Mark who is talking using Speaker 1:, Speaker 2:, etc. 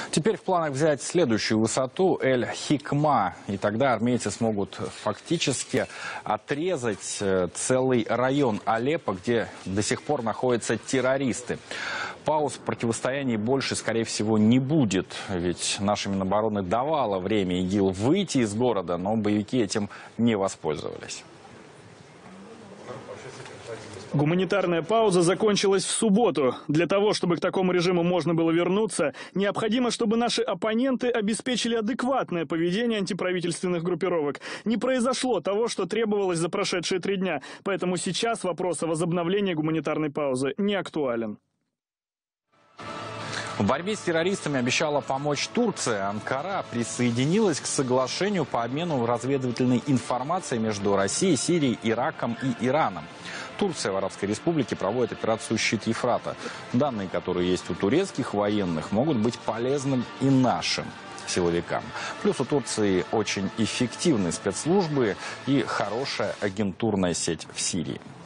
Speaker 1: Теперь в планах взять следующую высоту Эль-Хикма, и тогда армейцы смогут фактически отрезать целый район Алеппо, где до сих пор находятся террористы. Пауз в противостоянии больше, скорее всего, не будет, ведь наша Минобороны давала время ИГИЛ выйти из города, но боевики этим не воспользовались.
Speaker 2: Гуманитарная пауза закончилась в субботу. Для того, чтобы к такому режиму можно было вернуться, необходимо, чтобы наши оппоненты обеспечили адекватное поведение антиправительственных группировок. Не произошло того, что требовалось за прошедшие 3 дня, поэтому сейчас вопрос о возобновлении гуманитарной паузы не актуален.
Speaker 1: В борьбе с террористами обещала помочь Турция. Анкара присоединилась к соглашению по обмену разведывательной информацией между Россией, Сирией, Ираком и Ираном. Турция в Арабской Республике проводит операцию «Щит Ефрата». Данные, которые есть у турецких военных, могут быть полезным и нашим силовикам. Плюс у Турции очень эффективные спецслужбы и хорошая агентурная сеть в Сирии.